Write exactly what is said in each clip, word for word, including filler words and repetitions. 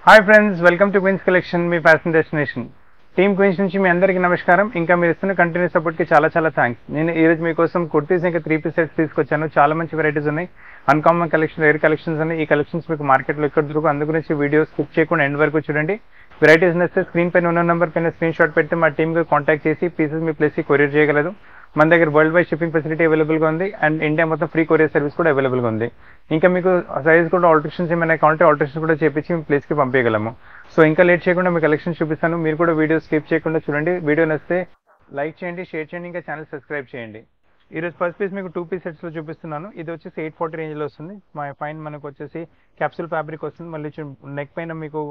Hi friends, welcome to Queens Collection, మీ fashion destination. Team Queens నుంచి మీ అందరికీ నమస్కారం. ఇంకా మీరు ఇస్తున్న కంటిన్యూస్ సపోర్ట్కి చాలా చాలా థ్యాంక్స్. నేను ఈరోజు మీకోసం కుర్తీస్ ఇంకా త్రీ పీస్ సెట్స్ తీసుకొచ్చాను. చాలా మంచి వెరైటీస్ ఉన్నాయి, అన్కామన్ కలెక్షన్, రేర్ కలెక్షన్స్ ఉన్నాయి. ఈ కలెక్షన్స్ మీకు మార్కెట్లో ఎక్కడ దొరుకు, అందు గురించి వీడియో స్కిప్ చేయకుండా ఎండ్ వరకు చూడండి. వెరైటీస్ నచ్చితే స్క్రీన్ పైన ఉన్న నెంబర్ పైన స్క్రీన్ షాట్ పెడితే మా టీమ్కి కాంటాక్ట్ చేసి పీసెస్ మీ ప్లేస్కి కొరియర్ చేయగలదు. మన దగ్గర వరల్డ్ వైడ్ షిప్పింగ్ ఫెసిలిటీ అవైలబుల్గా ఉంది అండ్ ఇండియా మొత్తం ఫ్రీ కొరియర్ సర్వీస్ కూడా అవైలబుల్గా ఉంది. ఇంకా మీకు సైజ్ కూడా ఆల్టరేషన్స్ ఏమైనా కావాలంటే ఆల్టరేషన్స్ కూడా చేపించి మీ ప్లేస్కి పంపించగలము. సో ఇంకా లేట్ చేయకుండా మీ కలెక్షన్ చూపిస్తాను. మీరు కూడా వీడియో స్కిప్ చేయకుండా చూడండి. వీడియో నచ్చితే లైక్ చేయండి, షేర్ చేయండి, ఇంకా ఛానల్ సబ్స్క్రైబ్ చేయండి. ఈరోజు ఫస్ట్ పీస్ మీకు టూ పీస్ సెట్స్లో చూపిస్తున్నాను. ఇది వచ్చేసి ఎయిట్ ఫార్టీ రేంజ్లో వస్తుంది. మా పైన మనకు వచ్చేసి క్యాప్సూల్ ఫ్యాబ్రిక్ వస్తుంది. మళ్ళీ నెక్ పైన మీకు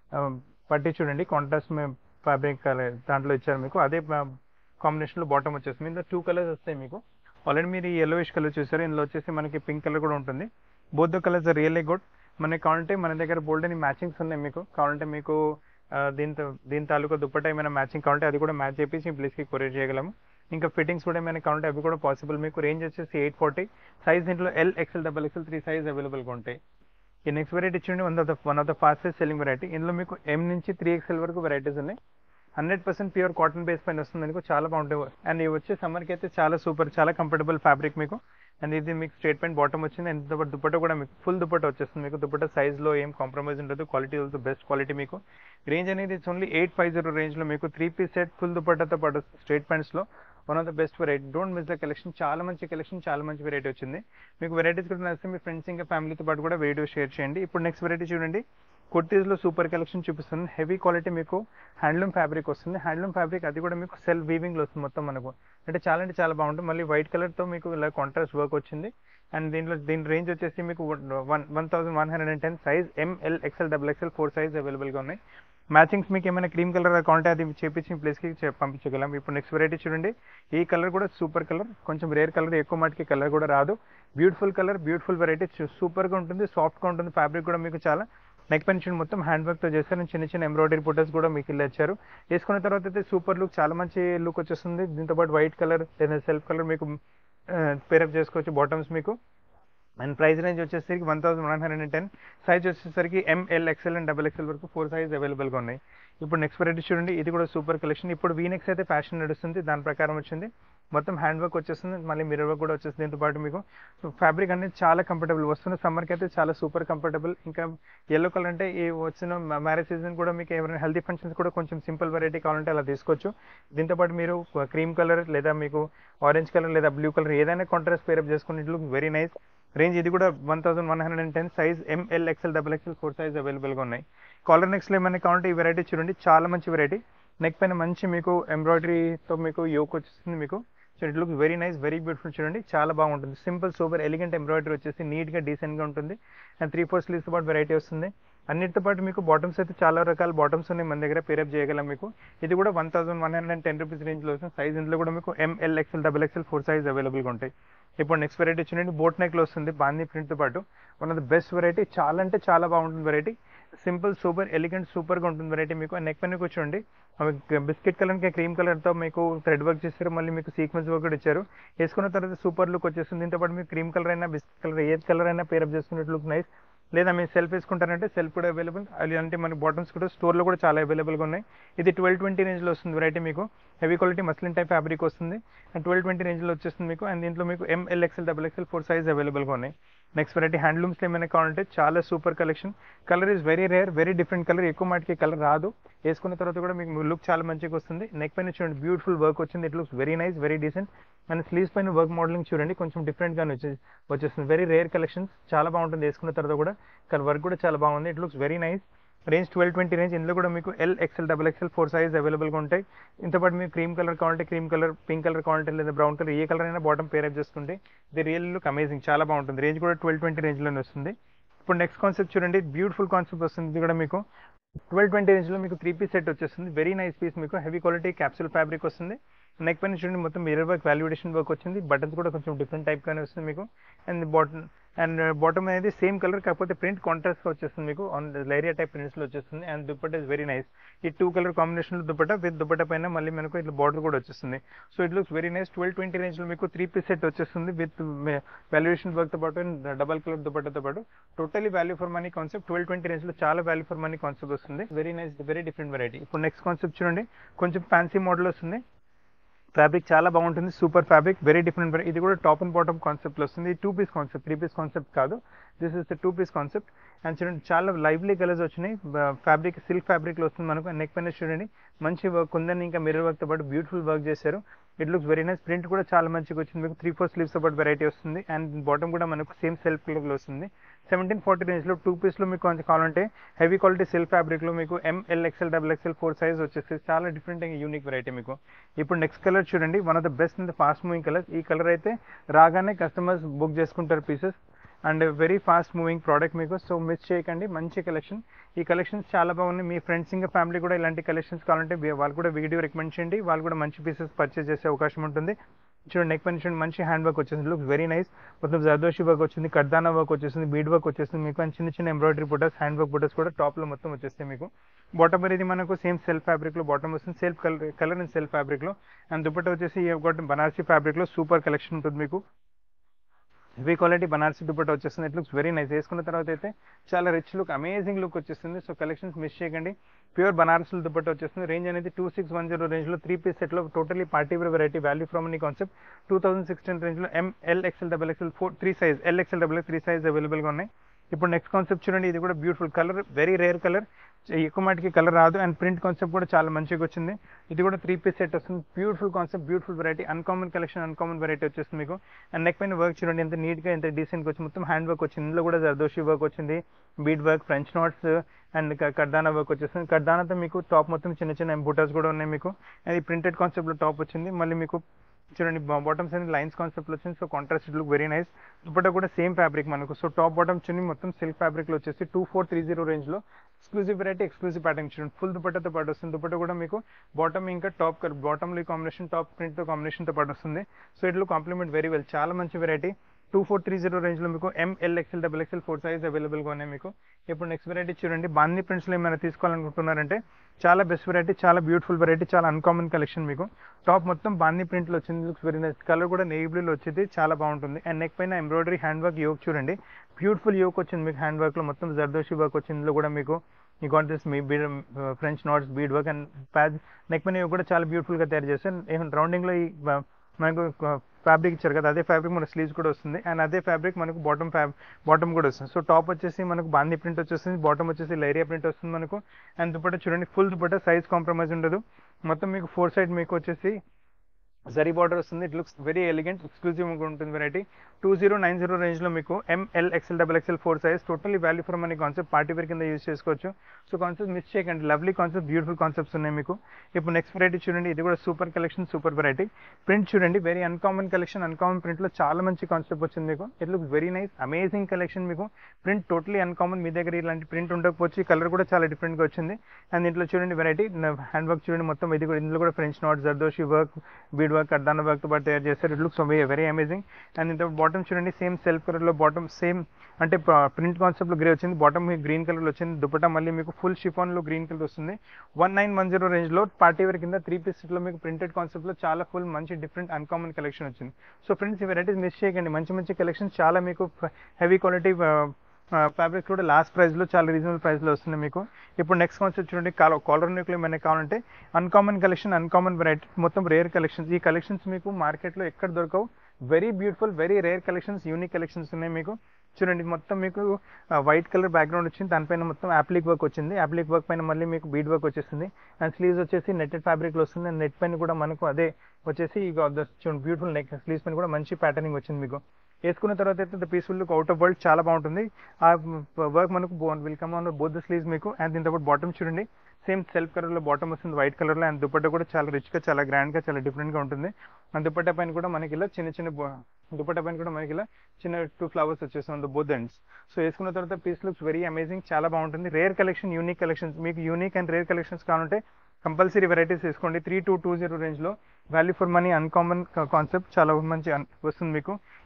పట్టి చూడండి, కాంట్రాస్ట్ ఫ్యాబ్రిక్ దాంట్లో ఇచ్చారు మీకు. అదే కాంబినేషన్లో బాటమ్ వచ్చేస్తుంది. ఇందులో టూ కలర్స్ వస్తాయి మీకు. ఆల్రెడీ మీరు ఈ ఎల్లోయిష్ కలర్ చూసారు. ఇందులో వచ్చేసి మనకి పింక్ కలర్ కూడా ఉంటుంది. Both the colours are really good. మనకి కావాలంటే మన దగ్గర బోల్డ్ అని మ్యాచింగ్స్ ఉన్నాయి మీకు. కావాలంటే మీకు దీంతో దీని తాలూకా దుప్పట్టా ఏమైనా మ్యాచింగ్ కావాలంటే అది కూడా మ్యాచ్ చేసి ప్లేస్కి కొరియర్ చేయగలము. ఇంకా ఫిట్టింగ్స్ కూడా ఏమైనా కావాలంటే అవి కూడా పాసిబుల్. మీకు రేంజ్ వచ్చేసి ఎయిట్ ఫార్టీ సైజ్, దీంట్లో L XL double XL three size అవైలబుల్గా ఉంటాయి. ఈ నెక్స్ట్ వెరైటీ చూడండి, one of the one of the fastest selling variety. ఇందులో మీకు ఎం నుంచి త్రీ ఎక్స్ఎల్ వరకు వెరైటీస్ ఉన్నాయి. Hundred percent pure cotton base పైన వస్తుంది మీకు, చాలా బాగుంటాయి. అండ్ ఇవి వచ్చే సమ్మర్కి అయితే చాలా సూపర్, చాలా కంఫర్టబుల్ ఫ్యాబ్రిక్ మీకు. అండ్ ఇది మీకు స్ట్రేట్ ప్యాంట్ బాటమ్ వచ్చింది. అండ్ దుపట్టా కూడా మీకు ఫుల్ దుపట్టా వచ్చేస్తుంది మీకు. దుపట్టా సైజ్లో ఏం కాంప్రమైజ్ ఉండదు. క్వాలిటీ ఆల్సో బెస్ట్ క్వాలిటీ మీకు. రేంజ్ అనేది it's only eight five zero రేంజ్లో మీకు త్రీ పీస్ సెట్ ఫుల్ దుపట్టాతో పాటు స్ట్రేట్ ప్యాంట్స్లో one of the best variety. Don't miss the collection. చాలా మంచి కలెక్షన్, చాలా మంచి వెరైటీ వచ్చింది మీకు. వెరైటీస్ కూడా నచ్చితే మీ ఫ్రెండ్స్ ఇంకా ఫ్యామిలీతో పాటు కూడా వీడియో షేర్ చేయండి. ఇప్పుడు నెక్స్ట్ వెరైటీ చూడండి, కుర్తీస్లో సూపర్ కలెక్షన్ చూపిస్తుంది. హెవీ క్వాలిటీ మీకు హ్యాండ్లూమ్ ఫ్యాబ్రిక్ వస్తుంది. హ్యాండ్లూమ్ ఫ్యాబ్రిక్ అది కూడా మీకు సెల్ఫ్ వీవింగ్లో వస్తుంది మొత్తం మనకు. అంటే చాలా అంటే చాలా బాగుంటుంది. మళ్ళీ వైట్ కలర్తో మీకు ఇలా కాంట్రాస్ట్ వర్క్ వచ్చింది. అండ్ దీంట్లో దీని రేంజ్ వచ్చేసి మీకు one one thousand one hundred and ten size, M L XL double XL four size అవైలబుల్గా ఉన్నాయి. మ్యాచింగ్స్ మీకు ఏమైనా క్రీమ్ కలర్ కావాలంటే అది చేపించి ప్లేస్కి పంపించగలం. ఇప్పుడు నెక్స్ట్ వెరైటీ చూడండి, ఈ కలర్ కూడా సూపర్ కలర్, కొంచెం రేర్ కలర్, ఎక్కువ మటుకి కలర్ కూడా రాదు. బ్యూటిఫుల్ కలర్, బ్యూటిఫుల్ వెరైటీ, సూపర్గా ఉంటుంది, సాఫ్ట్గా ఉంటుంది. ఫ్యాబ్రిక్ కూడా మీకు చాలా నెక్ పైన చూడండి మొత్తం హ్యాండ్ వర్క్తో చేస్తారు. చిన్న చిన్న ఎంబ్రాయిడరీ బుట్టస్ కూడా మీకు ఇలా ఇచ్చారు. వేసుకున్న తర్వాత అయితే సూపర్ లుక్, చాలా మంచి లుక్ వచ్చేస్తుంది. దీంతో పాటు వైట్ కలర్ లేదా సెల్ఫ్ కలర్ మీకు పేరప్ చేసుకోవచ్చు బాటమ్స్ మీకు. అండ్ ప్రైస్ రేంజ్ వచ్చేసరికి one thousand one hundred and ten size వచ్చేసరికి M L XL and double XL వరకు ఫోర్ సైజ్ అవైలబుల్గా ఉన్నాయి. ఇప్పుడు నెక్స్ట్ వెరైటీ చూడండి, ఇది కూడా సూపర్ కలెక్షన్. ఇప్పుడు వీనెక్స్ అయితే ఫ్యాషన్ నడుస్తుంది, దాని ప్రకారం వచ్చింది. మొత్తం హ్యాండ్ వర్క్ వచ్చేస్తుంది, మళ్ళీ మిర్రర్ వర్క్ కూడా వచ్చేస్తుంది. దీంతో పాటు మీకు ఫ్యాబ్రిక్ అనేది చాలా కంఫర్టబుల్ వస్తుంది. సమ్మర్కి అయితే చాలా సూపర్ కంఫర్టబుల్. ఇంకా ఎల్లో కలర్ అంటే ఈ వచ్చిన మ్యారేజ్ సీజన్ కూడా మీకు ఎవరైనా హెల్తీ ఫంక్షన్స్ కూడా కొంచెం సింపుల్ వెరైటీ కావాలంటే అలా తీసుకోవచ్చు. దీంతో పాటు మీరు క్రీమ్ కలర్ లేదా మీకు ఆరెంజ్ కలర్ లేదా బ్లూ కలర్ ఏదైనా కాంట్రాస్ట్ పేరప్ చేసుకుని it look very nice. Range ఇది కూడా one thousand one hundred and ten size, M L XL double XL four size అవైలబుల్గా ఉన్నాయి. కాలర్ నెక్స్ట్లో ఏమైనా కావాలంటే ఈ వెరైటీ చూడండి, చాలా మంచి వెరైటీ. నెక్ పైన మంచి మీకు ఎంబ్రాయిడరీతో మీకు యోక్ వచ్చేస్తుంది మీకు. So it looks very nice, very beautiful. చూడండి చాలా బాగుంటుంది. సింపుల్ సూపర్ ఎలిగెంట్ ఎంబ్రాయిడరీ వచ్చేసి నీట్గా డీసెంట్గా ఉంటుంది. అండ్ త్రీ ఫోర్ స్లీవ్స్తో పాటు వెరైటీ వస్తుంది. అన్నిటితో పాటు మీకు బాటమ్స్ అయితే చాలా రకాల బాటమ్స్ ఉన్నాయి మన దగ్గర, పేరప్ చేయగలం మీకు. ఇది కూడా one thousand one hundred and ten rupees రేంజ్లో వస్తుంది. సైజ్ ఇందులో కూడా మీకు M L XL double XL four size అవైలబుల్గా ఉంటాయి. ఇప్పుడు నెక్స్ట్ వెరైటీ చూడండి, బోట్ నెక్లో వస్తుంది బాందీ ప్రింట్తో పాటు. One of the best variety, చాలా అంటే చాలా బాగుంటుంది వెరైటీ. సింపుల్ సూపర్ ఎలిగెంట్ సూపర్గా ఉంటుంది వెరైటీ మీకు. నెక్ పైన కూర్చోండి, బిస్కెట్ కలర్ ఇంకా క్రీమ్ కలర్తో మీకు థ్రెడ్ వర్క్ చేస్తారు. మళ్ళీ మీకు సీక్వెన్స్ వర్క్ కూడా ఇచ్చారు. వేసుకున్న తర్వాత సూపర్ లుక్ వచ్చేస్తుంది. దీంతో పాటు మీకు క్రీమ్ కలర్ అయినా బిస్కెట్ కలర్ ఏది కలర్ అయినా పేరప్ చేసుకున్నట్టు లుక్ నైస్. లేదా మీరు సెల్ఫ్ వేసుకుంటారంటే సెల్ఫ్ కూడా అవైలబుల్. అలాంటి మన బాటమ్స్ కూడా స్టోర్లో కూడా చాలా అవైలబుల్గా ఉన్నాయి. ఇది ట్వెల్వ్ ట్వంటీ రేంజ్లో వస్తుంది వెరైటీ మీకు. Heavy quality muslin type fabric వస్తుంది. అండ్ ట్వెల్వ్ ట్వంటీ రేంజ్లో వచ్చేస్తుంది మీకు. అండ్ దీంట్లో మీకు M L XL double XL four size అవైలబుల్గా ఉన్నాయి. నెక్స్ట్ వెరైటీ హ్యాండ్లూమ్స్లో ఏమైనా కావాలంటే చాలా super collection. Colour is very rare, very different colour, ఎక్కువ మాటికి కలర్ రాదు. వేసుకున్న తర్వాత కూడా మీకు లుక్ చాలా మంచిగా వస్తుంది. నెక్ పైన చూడండి బ్యూటిఫుల్ వర్క్ వచ్చింది. It looks very nice, very decent. And sleeves పైన వర్క్ మోడలింగ్ చూడండి కొంచెం డిఫరెంట్గానే వచ్చే వచ్చేస్తుంది. వెరీ రేర్ కలెక్షన్స్, చాలా బాగుంటుంది. వేసుకున్న తర్వాత కూడా కానీ వర్క్ కూడా చాలా బాగుంది. It looks very nice. Range twelve twenty range. ఇందులో కూడా మీకు L XL double XL four size అవైలబుల్గా ఉంటాయి. ఇంతపాటు మీకు క్రీమ్ కలర్ కావాలంటే క్రీమ్ కలర్, పింక్ కలర్ కావాలంటే లేదా బ్రౌన్ కలర్, ఏ కలర్ అయినా బాటమ్ పేరప్ చేసుకుంటే ఇది రియల్ లుక్ అమేజింగ్, చాలా బాగుంటుంది. రేంజ్ కూడా ట్వెల్వ్ ట్వంటీ రేంజ్లోనే వస్తుంది. ఇప్పుడు నెక్స్ట్ కాన్సెప్ట్ చూడండి, బ్యూటిఫుల్ కాన్సెప్ట్ వస్తుంది. ఇది కూడా మీకు ట్వెల్వ్ ట్వంటీ రేంజ్లో మీకు త్రీ పీస్ సెట్ వచ్చేస్తుంది. వెరీ నైస్ పీస్ మీకు. హెవీ క్వాలిటీ క్యాప్సూల్ ఫ్యాబ్రిక్ వస్తుంది. నెక్ పైన చూడండి మొత్తం మిర్రర్ వర్క్, వాల్యుడేషన్ వర్క్ వచ్చింది. బటన్స్ కూడా కొంచెం డిఫరెంట్ టైప్గానే వస్తుంది మీకు. అండ్ బాటమ్ అండ్ బాటమ్ అనేది సేమ్ కలర్, కాకపోతే ప్రింట్ కాంట్రాస్ట్ వచ్చేస్తుంది మీకు ఆన్ లైరియా టైప్ ప్రింట్స్ లో వచ్చేస్తుంది. And dupatta is very nice. ఈ టూ కలర్ కాంబినేషన్ లో దుపట్టా విత్ దుపట్టా పైన మళ్ళీ మనకు ఇట్లా బార్డర్ కూడా వచ్చేస్తుంది. So it looks very nice. Twelve twenty range లో మీకు త్రీ పీస్ సెట్ వచ్చేస్తుంది విత్ వాల్యుయేషన్ వర్క్ తో పాటు డబల్ కలర్ దుపట్టాతో పాటు totally value for money concept. Twelve twenty range లో చాలా వాల్యూ ఫర్ మనీ కాన్సెప్ట్ వస్తుంది. Very nice, very different variety. ఇప్పుడు నెక్స్ట్ కాన్సెప్ట్ చూడండి, కొంచెం ఫ్యాన్సీ మోడల్ వస్తుంది. ఫ్యాబ్రిక్ చాలా బాగుంటుంది, సూపర్ ఫ్యాబ్రిక్, వెరీ డిఫరెంట్. ఇది కూడా టాప్ అండ్ బాటమ్ కాన్సెప్ట్ వస్తుంది. Two piece concept, three piece concept కాదు. This is the two piece concept. And చూడండి చాలా లైవ్లీ కలర్స్ వచ్చినాయి. ఫ్యాబ్రిక్ సిల్క్ ఫ్యాబ్రిక్ లో వస్తుంది మనకు. నెక్ పైన చూడండి మంచి వర్క్ ఉందని, ఇంకా మిర్రర్ వర్క్ తో పాటు బ్యూటిఫుల్ వర్క్ చేశారు. It looks very nice. Print కూడా చాలా మంచిగా వచ్చింది మీకు. త్రీ ఫోర్ స్లీవ్స్ తో పాటు వెరైటీ వస్తుంది. అండ్ బాటమ్ కూడా మనకు సేమ్ సెల్ఫ్ కలర్ లో వస్తుంది. సెవెంటీన్ ఫార్టీ రేంజ్ లో టూ పీస్ లో మీకు కొంచెం కావాలంటే హెవీ క్వాలిటీ సిల్క్ ఫ్యాబ్రిక్ లో మీకు M L XL double XL four size వచ్చేసి చాలా డిఫరెంట్ అండ్ యూనిక్ వెరైటీ మీకు. ఇప్పుడు నెక్స్ట్ కలర్ చూడండి, one of the best in the fast moving colour. ఈ కలర్ అయితే రాగానే కస్టమర్స్ బుక్ చేసుకుంటారు pieces. And very fast moving product మీకు. సో మిస్ చేయకండి, మంచి కలెక్షన్. ఈ కలెక్షన్స్ చాలా బాగున్నాయి. మీ ఫ్రెండ్స్ ఇంకా ఫ్యామిలీ కూడా ఇలాంటి కలెక్షన్స్ కావాలంటే వాళ్ళు కూడా వీడియో రికమెండ్ చేయండి. వాళ్ళు కూడా మంచి పీసెస్ పర్చేస్ చేసే అవకాశం ఉంటుంది. చూడండి నెక్ పైన చూడండి మంచి హ్యాండ్ వర్క్ వచ్చేసింది. Looks very nice. మొత్తం జర్దోషి వర్క్ వచ్చింది, కర్దానా వర్క్ వచ్చేసింది, బీడ్ వర్క్ వచ్చేసింది మీకు. అండ్ చిన్న చిన్న ఎంబ్రాయిడరీ బుటస్, హ్యాండ్ వర్క్ బుటస్ కూడా టాప్ లో మొత్తం వచ్చేస్తాయి మీకు. బాటమ్ అనేది మనకు సేమ్ సెల్ఫ్ ఫ్యాబ్రిక్ లో బాటమ్ వస్తుంది. Self colour colour and self fabric లో. అండ్ దుపట్టా వచ్చేసి బనారసీ ఫ్యాబ్రిక్ లో సూపర్ కలెక్షన్ ఉంటుంది మీకు. హెవీ క్వాలిటీ బనారసీ దుపట్టా వచ్చేస్తుంది. It looks very nice. వేసుకున్న తర్వాత అయితే చాలా రిచ్ లుక్, అమేజింగ్ లుక్ వచ్చేస్తుంది. సో కలెక్షన్స్ మిస్ చేయకండి. ప్యూర్ బనారసీ దుపట్టా వచ్చేస్తుంది. రేంజ్ అనేది two six one zero range లో త్రీ పీస్ సెట్ లో totally party wear variety. Value from money concept. Two thousand sixteen range లో M L XL double XL four three size, L XL double X three size available గా ఉన్నాయి. ఇప్పుడు next concept చూడండి, ఇది కూడా beautiful colour, very rare colour, ఎక్కువ మటుకి colour రాదు. అండ్ ప్రింట్ కాన్సెప్ట్ కూడా చాలా మంచిగా వచ్చింది. ఇది కూడా త్రీ పీస్ సెట్ వస్తుంది. Beautiful concept, beautiful variety, uncommon collection, uncommon variety వచ్చేస్తుంది మీకు. అండ్ నెక్ పైన వర్క్ చూడండి ఎంత నీట్ గా, ఎంత డీసెంట్ గా వచ్చి మొత్తం హ్యాండ్ వర్క్ వచ్చింది. ఇందులో కూడా జర్దోషి వర్క్ వచ్చింది, bead work, French knots and kardana work వచ్చేస్తుంది. కర్దానాతో మీకు టాప్ మొత్తం చిన్న చిన్న బుటాస్ కూడా ఉన్నాయి మీకు. అది ప్రింటెడ్ కాన్సెప్ట్ లో టాప్ వచ్చింది. మళ్ళీ మీకు చూడండి బాటమ్స్ అనేది లైన్స్ కాన్సెప్ట్ వచ్చింది. So contrast look very nice. Dupatta కూడా సేమ్ ఫ్యాబ్రిక్ మనకు. సో టాప్ బాటమ్ చున్ని మొత్తం సిల్క్ ఫ్యాబ్రిక్ లో వచ్చేసి two four three zero range లో ఎక్స్క్లూజివ్ వెరైటీ, ఎక్స్క్లూజివ్ ప్యాటర్న్ చూడండి. ఫుల్ దుపట్టాతో పాటు వస్తుంది. దుపట్టా కూడా మీకు బాటమ్ ఇంకా టాప్ బాటమ్ లో కాంబినేషన్, టాప్ ప్రింట్ తో కాంబినేషన్ తో పాటు వస్తుంది. So it compliment very well. చాలా మంచి వెరైటీ. Two four three zero range లో మీకు M L XL double XL four size available గా ఉన్నాయి మీకు. ఇప్పుడు నెక్స్ట్ వెరైటీ చూడండి, బాందీ ప్రింట్స్ లో ఏమైనా తీసుకోవాలనుకుంటున్నారంటే చాలా బెస్ట్ వెరైటీ, చాలా బ్యూటిఫుల్ వెరైటీ, చాలా అన్కామన్ కలెక్షన్ మీకు. టాప్ మొత్తం బాందీ ప్రింట్ లో వచ్చింది. Looks very nice. కలర్ కూడా నేవీ బ్లూ లో వచ్చింది, చాలా బాగుంటుంది. అండ్ నెక్ పైన ఎంబ్రాయిడరీ హ్యాండ్ వర్క్ యోక్ చూడండి, బ్యూటిఫుల్ యోక్ వచ్చింది మీకు. హ్యాండ్ వర్క్ లో మొత్తం జర్దోషి వర్క్ వచ్చింది. ఇందులో కూడా మీకు ఈ గాట్ దిస్ మీ bead French knots, bead work and patch. Neck పైన యోక్ కూడా చాలా బ్యూటిఫుల్ గా తయారు చేస్తారు. ఈవెన్ రౌండింగ్ లో ఈ మనకు ఫ్యాబ్రిక్ ఇచ్చారు కదా, అదే ఫ్యాబ్రిక్ మన స్లీవ్స్ కూడా వస్తుంది. అండ్ అదే ఫ్యాబ్రిక్ మనకు బాటమ్ ఫ్యాబ్ బాటమ్ కూడా వస్తుంది. సో టాప్ వచ్చేసి మనకు బాందీ ప్రింట్ వచ్చేస్తుంది, బాటమ్ వచ్చేసి లైరియా ప్రింట్ వస్తుంది మనకు. అండ్ దుపట్టా చూడండి ఫుల్ దుపట్టా, సైజ్ కాంప్రమైజ్ ఉండదు. మొత్తం మీకు ఫోర్ సైడ్ మీకు వచ్చేసి జరీ బార్డర్ వస్తుంది. It looks very elegant, exclusive ఉంటుంది variety. Two zero nine zero range లో మీకు M L XL double XL four size, totally value for money concept. Party wear కింద యూజ్ చేసుకోవచ్చు. సో కాన్సెప్ట్ మిస్ చేయకండి. Lovely concept, beautiful concepts ఉన్నాయి మీకు. ఇప్పుడు next variety చూడండి, ఇది కూడా super collection, super variety. Print చూడండి, very uncommon collection, uncommon print లో చాలా మంచి కాన్సెప్ట్ వచ్చింది మీకు. It looks very nice, amazing collection మీకు. ప్రింట్ టోటలీ అన్కామన్, మీ దగ్గర ఇలాంటి ప్రింట్ ఉండకపోవచ్చు. కలర్ కూడా చాలా డిఫరెంట్ గా వచ్చింది. అండ్ దీంట్లో చూడండి వెరైటీ హ్యాండ్ వర్క్ చూడండి మొత్తం. ఇది కూడా ఇందులో కూడా French knot, zardozi work, bead work, kardana work తో పాటు తయారు చేస్తారు. It looks very amazing. And ఇంత బాటమ్ చూడండి సేమ్ సెల్ఫ్ కలర్ లో బాటమ్, సేమ్ అంటే ప్రింట్ కాన్సెప్ట్ లో గ్రే వచ్చింది. బాటమ్ మీకు గ్రీన్ కలర్ లో వచ్చింది. దుపట్టా మళ్ళీ మీకు ఫుల్ షిఫాన్ లో గ్రీన్ కలర్ వస్తుంది. One nine one zero range లో పార్టీ వేర్ కింద త్రీ పీస్ లో మీకు ప్రింటెడ్ కాన్సెప్ట్ లో చాలా ఫుల్ మంచి డిఫరెంట్ అన్కామన్ కలెక్షన్ వచ్చింది. సో ఫ్రెండ్స్ ఈ వెరైటీస్ మిస్ చేయకండి. మంచి మంచి కలెక్షన్ చాలా మీకు హెవీ క్వాలిటీ ఫ్యాబ్రిక్స్ కూడా లాస్ట్ ప్రైస్ లో చాలా రీజనబుల్ ప్రైస్ లో వస్తుంది మీకు. ఇప్పుడు నెక్స్ట్ కాన్సెప్ట్ చూడండి, కాలర్ నెక్ లో ఏమైనా కావాలంటే అన్కామన్ కలెక్షన్, అన్కామన్ వెరైటీ, మొత్తం రేర్ కలెక్షన్స్. ఈ కలెక్షన్స్ మీకు మార్కెట్ లో ఎక్కడ దొరకవు. Very beautiful, very rare collections, unique collections ఉన్నాయి మీకు. చూడండి మొత్తం మీకు వైట్ కలర్ బ్యాక్గ్రౌండ్ వచ్చింది, దానిపైన మొత్తం యాప్లిక్ వర్క్ వచ్చింది. యాప్లిక్ వర్క్ పైన మళ్ళీ మీకు బీడ్ వర్క్ వచ్చేసింది. అండ్ స్లీవ్స్ వచ్చేసి నెట్టెడ్ ఫ్యాబ్రిక్ లో వస్తుంది. అండ్ నెట్ పైన కూడా మనకు అదే వచ్చేసి చూడండి బ్యూటిఫుల్ నెక్, స్లీవ్స్ పైన కూడా మంచి ప్యాటర్నింగ్ వచ్చింది మీకు. వేసుకున్న తర్వాత అయితే peaceful look, out of world, చాలా బాగుంటుంది. ఆ వర్క్ మనకు will come on both the sleeves మీకు. అండ్ దీంతో పాటు బాటమ్ చూడండి సేమ్ సెల్ఫ్ కలర్ లో బాటమ్ వస్తుంది, వైట్ కలర్ లో. అండ్ దుపట్టా కూడా చాలా రిచ్ గా, చాలా గ్రాండ్ గా, చాలా డిఫరెంట్ గా ఉంటుంది. అండ్ దుపట్టా పైన కూడా మనకి ఇలా చిన్న చిన్న దుపట్టా పైన కూడా మనకి ఇలా చిన్న టూ ఫ్లవర్స్ వచ్చేస్తుంది బోత్ ఎండ్స్. సో వేసుకున్న తర్వాత పీస్ లుక్స్ వెరీ అమేజింగ్, చాలా బాగుంటుంది. Rare collection, unique collections. మీకు యూనిక్ అండ్ రేర్ కలెక్షన్స్ కావాలంటే కంపల్సరీ వెరైటీస్ తీసుకోండి. Three two two zero range లో value for money, uncommon concept చాలా మంచి వస్తుంది మీకు.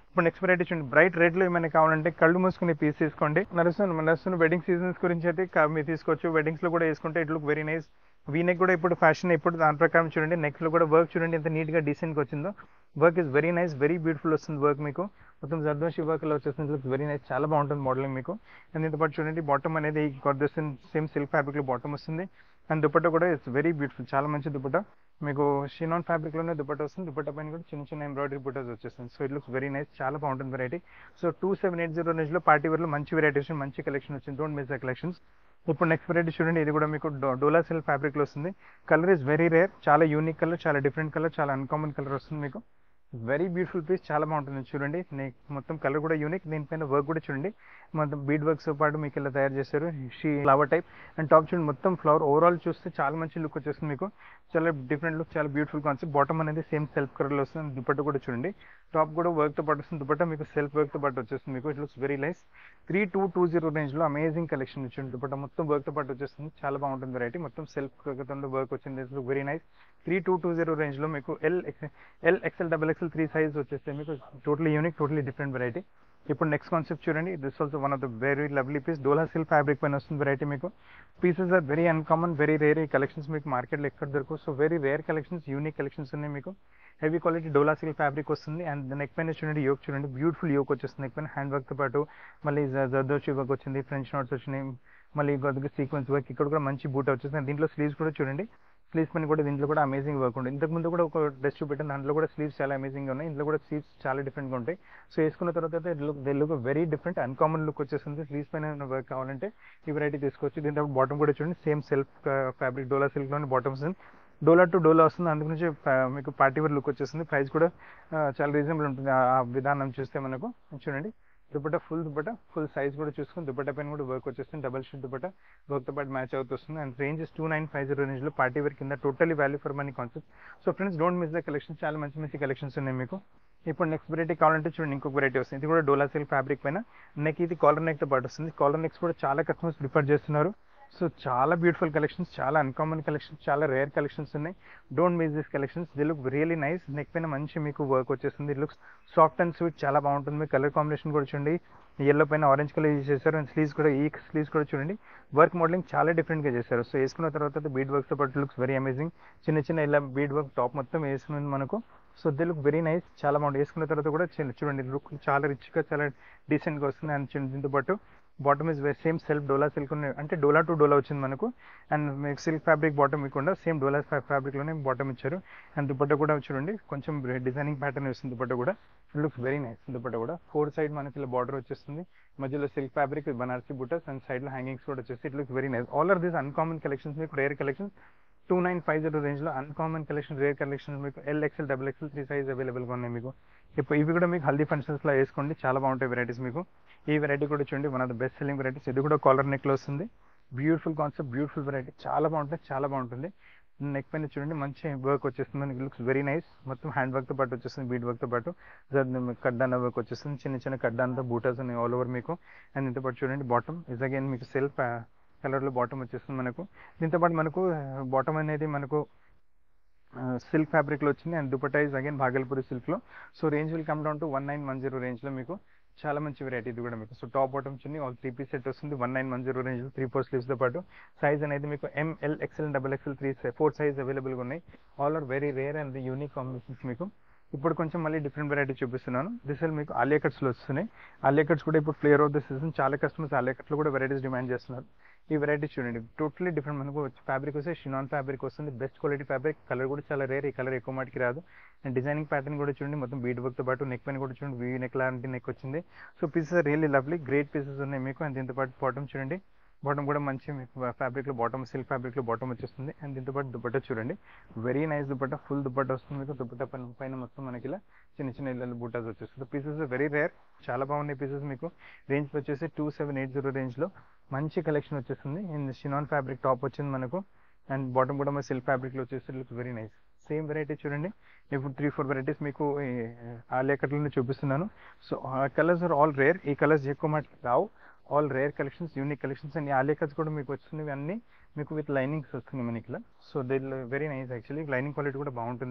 ఇప్పుడు నెక్స్ట్ వెరైటీ చూడండి, బ్రైట్ రెడ్లో ఏమైనా కావాలంటే కళ్ళు మూసుకుని పీస్ తీసుకోండి. నడుస్తున్న నడుస్తున్న వెడ్డింగ్ సీజన్స్ గురించి అయితే కా- మీరు తీసుకోవచ్చు. వెడ్డింగ్స్లో కూడా వేసుకుంటే it look very nice. V neck కూడా ఇప్పుడు ఫ్యాషన్, ఇప్పుడు దాని ప్రకారం చూడండి, నెక్లో కూడా వర్క్ చూడండి ఎంత నీట్గా డీసెంట్గా వచ్చిందో. Work is very nice, very beautiful వస్తుంది వర్క్ మీకు. మొత్తం జర్దోషి వర్క్లో వచ్చేస్తుంది, లుక్ వెరీ నైస్, చాలా బాగుంటుంది మోడలింగ్ మీకు. అండ్ దీంతో పాటు చూడండి బాటమ్ అనేది సేమ్ సిల్క్ ఫ్యాబ్రిక్లో బాటమ్ వస్తుంది. అండ్ దుపట్టా కూడా ఇట్స్ వెరీ బ్యూటిఫుల్, చాలా మంచి దుపట్టా మీకు. షినాన్ ఫ్యాబ్రిక్లోనే దుపట్టా వస్తుంది. దుపట్టా పైన కూడా చిన్న చిన్న ఎంబ్రాయిడరీ బుటాస్ వచ్చేస్తుంది. So it looks very nice, చాలా బాగుంటుంది variety. So two seven eight zero రేంజ్లో పార్టీ వేర్లో మంచి వెరైటీస్, మంచి కలెక్షన్ వచ్చింది. Don't miss the collections. ఇప్పుడు నెక్స్ట్ వెరైటీ చూడండి, ఇది కూడా మీకు డో- డోలా సిల్క్ ఫ్యాబ్రిక్లో వస్తుంది. కలర్ ఇస్ వెరీ రేర్, చాలా యూనిక్ కలర్, చాలా డిఫరెంట్ కలర్, చాలా అన్కామన్ కలర్ వస్తుంది మీకు. వెరీ బ్యూటిఫుల్ పీస్, చాలా బాగుంటుంది చూడండి. నే- మొత్తం కలర్ కూడా యూనిక్, దీనిపైన వర్క్ కూడా చూడండి, మొత్తం బీడ్ వర్క్స్ పాటు మీకు ఇలా తయారు చేశారు. She flower type and top చూడండి మొత్తం ఫ్లవర్. ఓవరాల్ చూస్తే చాలా మంచి లుక్ వచ్చేస్తుంది మీకు, చాలా డిఫరెంట్ లుక్, చాలా బ్యూటిఫుల్ కాన్సెప్ట్. బాటమ్ అనేది సేమ్ సెల్ఫ్ కలర్లో వస్తుంది. దుపట్టా కూడా చూడండి, టాప్ కూడా వర్క్తో పాటు వస్తుంది. దుపట్టా మీకు సెల్ఫ్ వర్క్తో పాటు వచ్చేస్తుంది మీకు. It looks very nice. Three two two zero రేంజ్లో అమేజింగ్ కలెక్షన్ వచ్చింది. దుపట్టా మొత్తం వర్క్తో పాటు వచ్చేస్తుంది, చాలా బాగుంటుంది వెరైటీ. మొత్తం సెల్ఫ్ వర్క్ వచ్చింది, it look very nice. Three two two zero రేంజ్లో మీకు L L XL double XL three size వచ్చేస్తే మీకు totally unique, totally different variety. ఇప్పుడు నెక్స్ట్ కాన్సెప్ట్ చూడండి, this also one of the very lovely piece. Dola silk fabric పైన వస్తుంది variety మీకు. Pieces are very uncommon, very rare. ఈ collections మీకు మార్కెట్లో ఎక్కడ దొరకవు. So very rare collections, unique collections ఉన్నాయి మీకు. Heavy quality dola silk fabric వస్తుంది. అండ్ నెక్ పైన చూడండి యోక్ చూడండి, బ్యూటిఫుల్ యోక్ వచ్చేస్తుంది నెక్ పైన. హ్యాండ్ వర్క్తో పాటు మళ్ళీ జర్దోషి వర్క్ వచ్చింది, ఫ్రెంచ్ నోట్స్ వచ్చినాయి, మళ్ళీ సీక్వెన్స్ వర్క్. ఇక్కడ కూడా మంచి బూట్ వచ్చేస్తుంది. దీంట్లో స్లీవ్స్ కూడా చూడండి, స్లీవ్స్ పని కూడా దీంట్లో కూడా అమేజింగ్ వర్క్ ఉంటుంది. ఇంతకు ముందు కూడా ఒక డ్రెస్ చూపెట్టాను, దాంట్లో కూడా స్లీవ్స్ చాలా అమేజింగ్గా ఉన్నాయి. ఇంట్లో కూడా స్లీవ్స్ చాలా డిఫరెంట్గా ఉంటాయి. సో వేసుకున్న తర్వాత అయితే look they look very different, uncommon look వచ్చేస్తుంది. స్లీవ్స్ పైన వర్క్ కావాలంటే ఈ వెరైటీ తీసుకోవచ్చు. దీంతో బాటమ్ కూడా చూడండి, సేమ్ సెల్ఫ్ ఫ్యాబ్రిక్ డోలా సిల్క్లోని బాటమ్ వస్తుంది. డోలా టు డోలా వస్తుంది, అందుకు నుంచి మీకు పార్టీ వేర్ లుక్ వచ్చేస్తుంది. ప్రైస్ కూడా ఆ, చాలా రీజనబుల్ ఉంటుంది. ఆ ఆ విధానం చూస్తే మనకు చూడండి, dupatta full dupatta full size కూడా చూసుకుని దుపట్టా పైన కూడా వర్క్ వచ్చేస్తుంది. డబల్ షీట్ దుపట్టా వర్క్తో పాటు మ్యాచ్ అవుతుంది. And range two nine five zero రేంజ్లో పార్టీ వేర్ కింద totally value for money concept. So friends don't miss the collection, చాలా మంచి మంచి కలెక్షన్స్ ఉన్నాయి మీకు. ఇప్పుడు నెక్స్ట్ వెరైటీ కావాలంటే చూడండి, ఇంకొక వెరైటీ వస్తుంది. ఇది కూడా డోలా సిల్క్ ఫ్యాబ్రిక్ పైన నెక్, ఇది కాలర్ నెక్తో పాటు వస్తుంది. కాలర్ నెక్స్ కూడా చాలా కస్టమర్స్ ప్రిఫర్ చేస్తున్నారు. సో చాలా బ్యూటిఫుల్ కలెక్షన్స్, చాలా అన్కామన్ కలెక్షన్స్, చాలా రేర్ కలెక్షన్స్ ఉన్నాయి. Don't miss this collections, the look really nice. Neck పైన మంచి మీకు వర్క్ వచ్చేస్తుంది. It looks soft and sweet, చాలా బాగుంటుంది. మీకు కలర్ కాంబినేషన్ కూడా చూడండి, ఎల్లో పైన ఆరెంజ్ కలర్ యూజ్ చేశారు. అండ్ స్లీవ్స్ కూడా, ఈ స్లీవ్స్ కూడా చూడండి వర్క్ మోడలింగ్ చాలా డిఫరెంట్గా చేశారు. సో వేసుకున్న తర్వాత బీడ్ వర్క్తో పాటు లుక్స్ వెరీ అమేజింగ్. చిన్న చిన్న ఇలా బీడ్ వర్క్ టాప్ మొత్తం వేసుకున్నది మనకు. So they look very nice, చాలా బాగుంటుంది. వేసుకున్న తర్వాత కూడా చిన్న చూడండి లుక్ చాలా రిచ్గా, చాలా డీసెంట్గా వస్తుంది. అండ్ చిన్న దీంతో పాటు bottom is same self dola silk అంటే డోలా టు డోలా వచ్చింది మనకు. అండ్ మీకు సిల్క్ ఫ్యాబ్రిక్ బాటమ్ ఇవ్వకుండా సేమ్ డోలా ఫ్యాబ్రిక్లోనే బాటమ్ ఇచ్చారు. అండ్ దుపట్టా కూడా చూడండి కొంచెం డిజైనింగ్ ప్యాటర్న్ వస్తుంది. దుపట్టా కూడా లుక్స్ వెరీ నైస్. దుపట్టా కూడా ఫోర్ సైడ్ మనకి ఇలా బార్డర్ వచ్చేస్తుంది, మధ్యలో సిల్క్ ఫ్యాబ్రిక్ బనారసి బుటాస్ అండ్ సైడ్లో హ్యాంగింగ్స్ కూడా వచ్చేసి it looks very nice. All are these uncommon collections, మీకు rare collections. Two nine five zero రేంజ్లో అన్కామన్ కలెక్షన్, రేర్ కలెక్షన్ మీకు L XL double XL three size అవైలబుల్గా ఉన్నాయి మీకు. ఇప్పుడు ఇవి కూడా మీకు హల్దీ ఫంక్షన్స్లో వేసుకోండి, చాలా బాగుంటాయి వెరైటీస్ మీకు. ఈ వెరైటీ కూడా చూడండి, one of the best selling varieties. ఇది కూడా కాలర్ నెక్లో వస్తుంది. బ్యూటిఫుల్ కాన్సెప్ట్, బ్యూటిఫుల్ వెరైటీ, చాలా బాగుంటుంది, చాలా బాగుంటుంది. నెక్ పైన చూడండి మంచి వర్క్ వచ్చేస్తుంది, లుక్స్ వెరీ నైస్. మొత్తం హ్యాండ్ వర్క్తో పాటు వచ్చేస్తుంది, బీడ్ వర్క్తో పాటు కడ్డాన వర్క్ వచ్చేస్తుంది. చిన్న చిన్న కడ్డాన్తో బూటాస్ ఉన్నాయి ఆల్ ఓవర్ మీకు. అండ్ దీంతో పాటు చూడండి బాటమ్ ఇస్ అగైన్ మీకు సెల్ఫ్ కలర్లో బాటమ్ వచ్చేస్తుంది మనకు. దీంతో పాటు మనకు బాటమ్ అనేది మనకు సిల్క్ ఫ్యాబ్రిక్లో వచ్చింది. And dupatta is again Bhagalpuri సిల్క్లో. So range will come down to one nine one zero రేంజ్లో మీకు. చాలా మంచి వెరైటీ ఇది కూడా మీకు. So top bottom chunni all three piece set వస్తుంది వన్ నైన్ వన్ జీరో రేంజ్లో, త్రీ ఫోర్ స్లీవ్స్తో పాటు. సైజ్ అనేది మీకు M L XL double XL three four size అవైలబుల్గా ఉన్నాయి. All are very rare and unique combinations మీకు. ఇప్పుడు కొంచెం మళ్ళీ డిఫరెంట్ వెరైటీ చూపిస్తున్నాను. దిస్ విల్ మీకు ఆలియా కట్స్లో వస్తున్నాయి. ఆలియా కట్స్ కూడా ఇప్పుడు ఫ్లేవర్ ఆఫ్ ద సీజన్, చాలా కస్టమర్స్ ఆలియా కట్లో కూడా వెరైటీస్ డిమాండ్ చేస్తున్నారు. ఈ వెరైటీ చూడండి టోటలీ డిఫరెంట్. మనకు ఫ్యాబ్రిక్ వస్తే షినాన్ ఫ్యాబ్రిక్ వస్తుంది, బెస్ట్ క్వాలిటీ ఫ్యాబ్రిక్. కలర్ కూడా చాలా రేర్, ఈ కలర్ ఎక్కువ మాటికి రాదు. అండ్ డిజైనింగ్ ప్యాటర్న్ కూడా చూడండి, మొత్తం బీడ్ వర్క్తో పాటు నెక్ పైన కూడా చూడండి వీ నెక్ లాంటి నెక్ వచ్చింది. So pieces really lovely, great pieces ఉన్నాయి మీకు. అండ్ దీంతో పాటు బాటమ్ చూడండి, బాటమ్ కూడా మంచి మీకు ఫ్యాబ్రిక్లో బాటమ్ సిల్క్ ఫ్యాబ్రిక్లో బాటమ్ వచ్చేస్తుంది. అండ్ దీంతో పాటు దుపట్టా చూడండి, very nice dupatta, full dupatta వస్తుంది మీకు. దుపట్టా పైన పైన మొత్తం మనకి ఇలా చిన్న చిన్న ఇళ్ళ బూటాస్ వచ్చేస్తుంది. పీసెస్ వెరీ రేర్, చాలా బాగున్నాయి పీసెస్ మీకు. రేంజ్ వచ్చేసి టూ సెవెన్ ఎయిట్ జీరో రేంజ్లో మంచి కలెక్షన్ వచ్చేస్తుంది. అండ్ షినాన్ ఫ్యాబ్రిక్ టాప్ వచ్చింది మనకు. అండ్ బాటమ్ కూడా మన సిల్క్ ఫ్యాబ్రిక్లో వచ్చేసి look very nice. Same variety చూడండి, ఇప్పుడు త్రీ ఫోర్ వెరైటీస్ మీకు ఆలియా కట్లోనే చూపిస్తున్నాను. సో ఆ కలర్స్ ఆర్ ఆల్ రేర్, ఈ కలర్స్ ఎక్కువ మటుకు రావు. All rare collections, unique collections. And Alia cuts కూడా మీకు వస్తున్నవి అన్నీ మీకు విత్ లైనింగ్స్ వస్తున్నాయి మనకి ఇలా. So they very nice actually, lining quality కూడా బాగుంటుంది.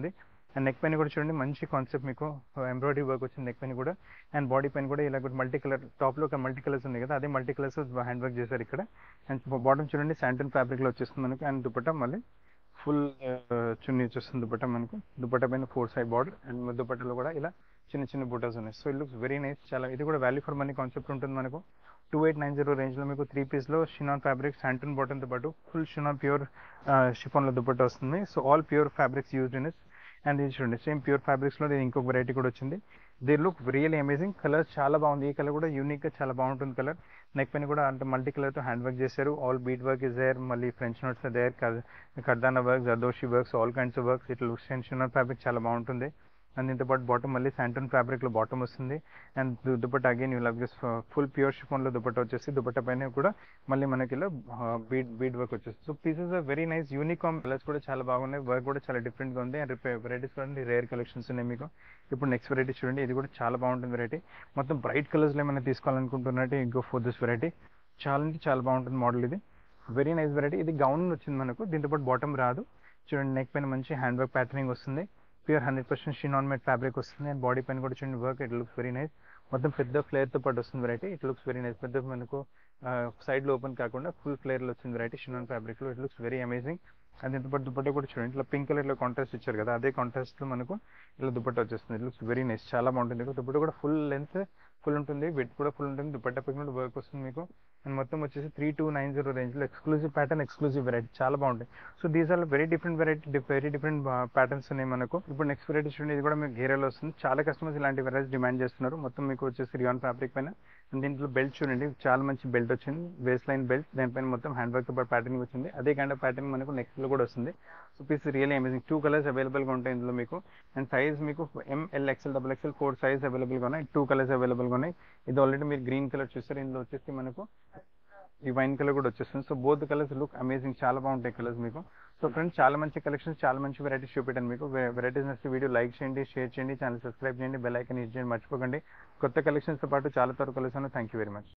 అండ్ నెక్ పైన కూడా చూడండి మంచి కాన్సెప్ట్ మీకు ఎంబ్రాయిడరీ వర్క్ వచ్చింది నెక్ పైన కూడా. అండ్ బాడీ పైన కూడా ఇలా మల్టీ కలర్ టాప్లో ఒక మల్టీ కలర్స్ ఉంది కదా, అదే మల్టీ కలర్స్ హ్యాండ్ వర్క్ చేశారు ఇక్కడ. అండ్ బాటమ్ చూడండి శాంటన్ ఫ్యాబ్రిక్లో వచ్చేస్తుంది మనకు. అండ్ దుపట్టా మళ్ళీ ఫుల్ చున్నీ వచ్చేస్తుంది దుపట్టా మనకు. దుపట్టా పైన ఫోర్ సైడ్ బార్డర్ అండ్ దుపట్టాలో కూడా ఇలా చిన్న చిన్న బుటాస్ ఉన్నాయి. So it looks very nice. చాలా ఇది కూడా వాల్యూ ఫర్ మనీ కాన్సెప్ట్ ఉంటుంది మనకు. టూ ఎయిట్ నైన్ జీరో రేంజ్లో మీకు త్రీ పీస్లో షినాన్ ఫ్యాబ్రిక్ శాంటన్ బాటన్తో పాటు ఫుల్ షినాన్ ప్యూర్ షిఫాన్లో దుపట్టా వస్తుంది. So all pure fabrics used in it. And ఇది చూడండి సేమ్ ప్యూర్ ఫ్యాబ్రిక్స్లో ఇది ఇంకొక వెరైటీ కూడా వచ్చింది. They look real amazing. Colour చాలా బాగుంది. ఈ కలర్ కూడా యూనిక్గా చాలా బాగుంటుంది కలర్. నెక్ పైన కూడా అంటే మల్టీ కలర్తో హ్యాండ్ వర్క్ చేశారు. All bead work is there, మళ్ళీ French knots there, kardana work, zardozi works, all kinds of works. ఇట్లా లుక్స్ అండ్ షినాన్ ఫ్యాబ్రిక్ చాలా బాగుంటుంది. అండ్ దీంతో పాటు బాటమ్ మళ్ళీ శాంటన్ ఫ్యాబ్రిక్లో బాటమ్ వస్తుంది. And dupatta again you love this full pure షిఫాన్లో దుపట్టా వచ్చేసి దుపట్టా పైన కూడా మళ్ళీ మనకి ఇలా బీడ్ బీడ్ వర్క్ వచ్చేస్తుంది. So pieces are very nice. Uncommon colours కూడా చాలా బాగున్నాయి. వర్క్ కూడా చాలా డిఫరెంట్గా ఉంది. అండ్ వెరైటీస్ కూడా రేర్ కలెక్షన్స్ ఉన్నాయి మీకు. ఇప్పుడు నెక్స్ట్ వెరైటీ చూడండి, ఇది కూడా చాలా బాగుంటుంది వెరైటీ. మొత్తం బ్రైట్ కలర్స్లో ఏమైనా తీసుకోవాలనుకుంటున్నట్టు ఇంకో ఫోర్ దిస్ వెరైటీ. చాలా అంటే చాలా బాగుంటుంది మోడల్. ఇది వెరీ నైస్ వెరైటీ. ఇది గౌన్ వచ్చింది మనకు. దీంతో పాటు బాటమ్ రాదు. చూడండి నెక్ పైన మంచి హ్యాండ్ వర్క్ ప్యాటర్నింగ్ వస్తుంది. Pure hundred percent chinon made fabric వస్తుంది. అండ్ బాడీ పైన కూడా చూడండి work. It looks very nice. మొత్తం పెద్ద ఫ్లేర్తో పాటు వస్తుంది variety. It looks very nice. పెద్ద మనకు సైడ్లో ఓపెన్ కాకుండా ఫుల్ ఫ్లేర్లో వచ్చింది వెరైటీ షినాన్ ఫ్యాబ్రిక్లో. It looks very amazing. And దీంతో పాటు దుపట్టా కూడా చూడండి ఇట్లా పింక్ కలర్లో కాంట్రాస్ట్ ఇచ్చారు కదా, అదే కాంట్రాస్ట్లో మనకు ఇలా దుపట్టా వచ్చేస్తుంది. It looks very nice. చాలా బాగుంటుంది. దుపట్టా కూడా ఫుల్ లెంత్ ఫుల్ ఉంటుంది, విడ్త్ కూడా ఫుల్ ఉంటుంది. దుపట్టా పైన కూడా వర్క్ వస్తుంది మీకు. అండ్ మొత్తం వచ్చేసి త్రీ టూ నైన్ జీరో రేంజ్లో ఎక్స్క్లూజివ్ ప్యాటర్న్, ఎక్స్క్లూజివ్ వెరైటీ చాలా బాగుంటాయి. So these are very different variety, very different patterns ఉన్నాయి మనకు. ఇప్పుడు నెక్స్ట్ వెరైటీ చూడండి, ఇది కూడా మీకు గేరాలో వస్తుంది. చాలా కస్టమర్స్ ఇలాంటి వెరైటీస్ డిమాండ్ చేస్తున్నారు. మొత్తం మీకు వచ్చేసి రియాన్ ఫ్యాబ్రిక్ పైన. అండ్ దీంట్లో బెల్ట్ చూడండి, చాలా మంచి బెల్ట్ వచ్చింది. వేస్ట్ లైన్ బెల్ట్, దానిపైన మొత్తం హ్యాండ్ వర్క్ ప్యాటర్నింగ్ వచ్చింది. అదే కైండ్ ఆఫ్ ప్యాటర్న్ మనకు నెక్స్ట్ లో కూడా వస్తుంది. So piece real amazing. Two colours అవైలబుల్గా ఉంటాయి ఇందులో మీకు. అండ్ సైజ్ మీకు M L XL double XL four size అవైలబుల్గా ఉన్నాయి. టూ కలర్స్ అవైలబుల్గా ఉన్నాయి. ఇది ఆల్రెడీ మీరు గ్రీన్ కలర్ చూస్తారు. ఇందులో వచ్చేసి మనకు ఈ వైన్ కలర్ కూడా వచ్చేస్తుంది. So both colours look amazing. చాలా బాగుంటాయి కలర్స్ మీకు. సో ఫ్రెండ్స్ చాలా మంచి కలెక్షన్స్, చాలా మంచి వెరైటీస్ చూపెట్టాను మీకు. వెరైటీస్ నచ్చితే వీడియో లైక్ చేయండి, షేర్ చేయండి, ఛానల్ సబ్స్క్రైబ్ చేయండి, బెల్ ఐకాన్ యూజ్ చేయండి మర్చిపోకండి. కొత్త కలెక్షన్స్తో పాటు చాలా త్వరగా కలుస్తాను. Thank you very much.